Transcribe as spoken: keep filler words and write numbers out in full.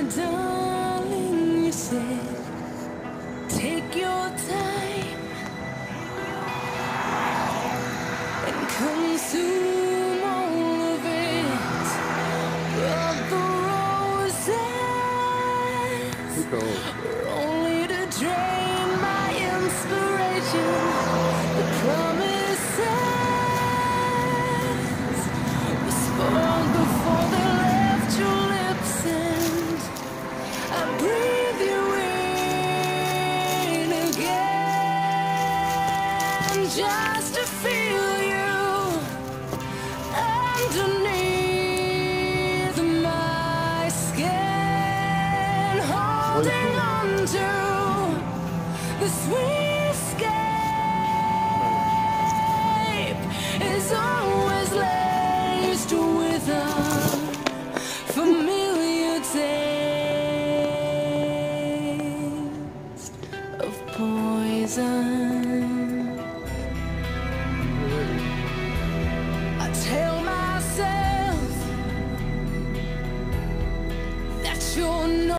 darling, you said, take your time and consume all of it. But the roses were only to drain my inspiration. The promises were spoiled before they left your lips, and I breathe you in again just to feel you underneath my skin, holding on to the sweet escape is always laced with a familiar taste of poison. I tell myself that you're not